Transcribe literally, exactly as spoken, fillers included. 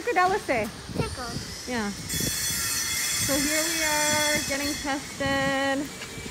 What could Ella say? Tickle. Yeah. So here we are getting tested.